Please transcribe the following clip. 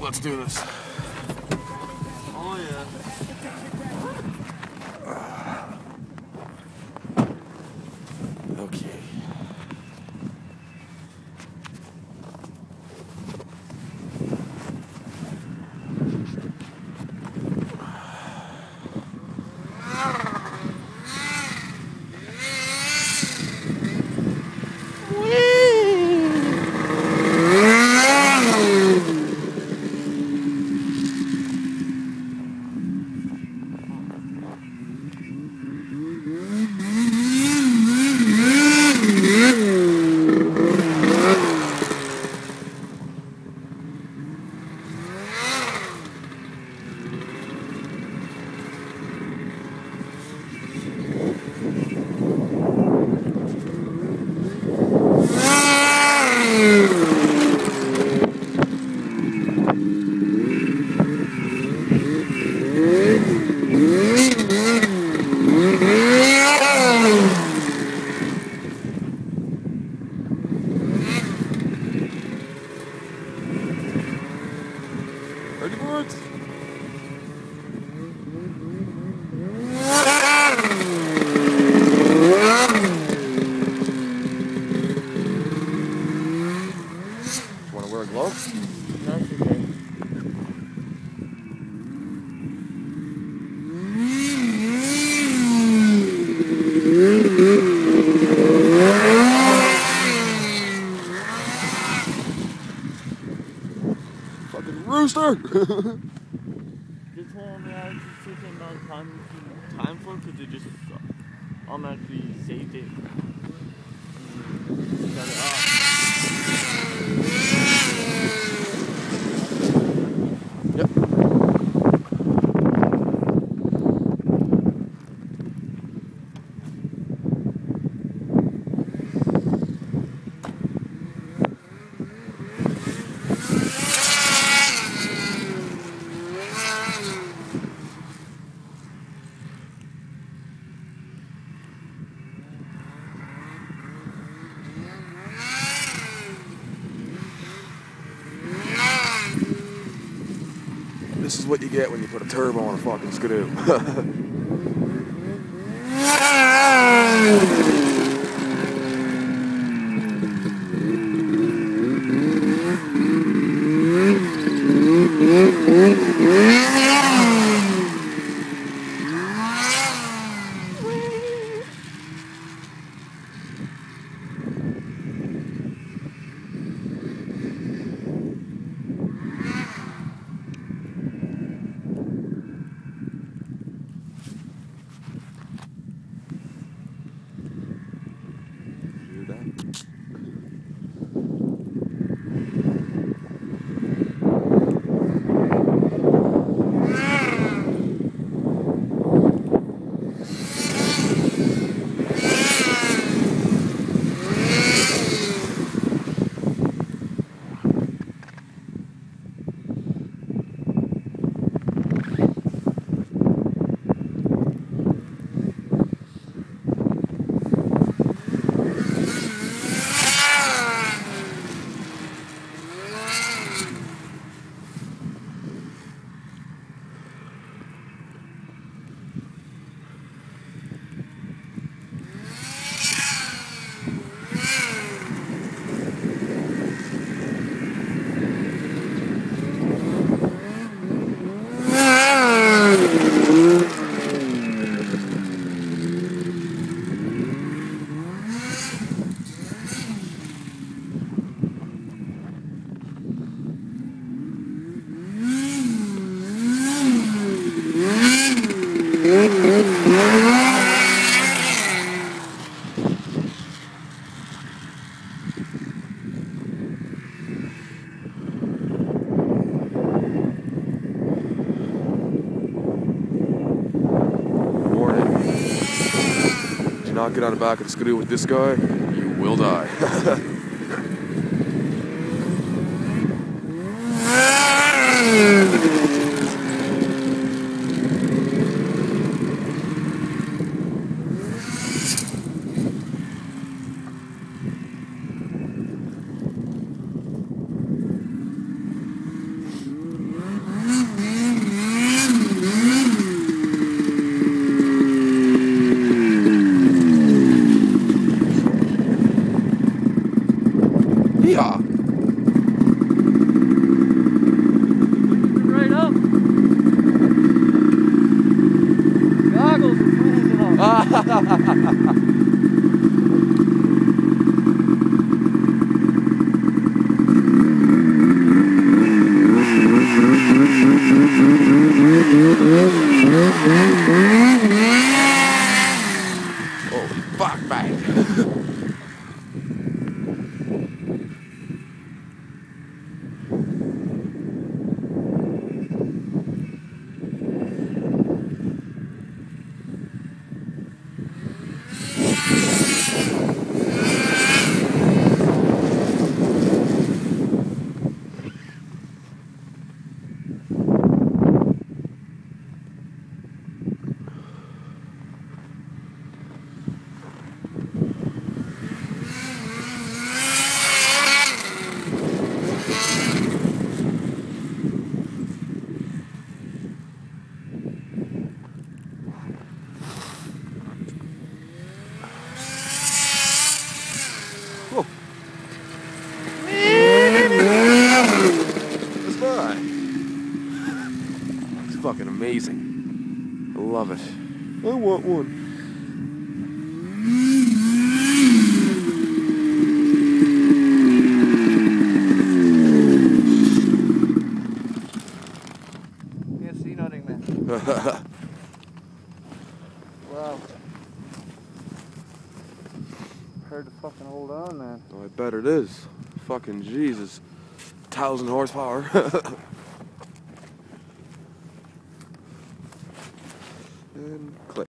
Let's do this. Oh yeah. Okay. Ready for it? Want to wear a glove? That's okay. Fucking rooster! This one I was just taking on time for because it just automatically saved it. Shut it off. Yep. This is what you get when you put a turbo on a fucking Skidoo. Hear that? Not get on the back of the Skidoo with this guy, you will die. fucking amazing. I love it. I want one. Can't see nothing, man. Wow. Hard to fucking hold on, man. Oh, I bet it is. Fucking Jesus. 1,000 horsepower. And click.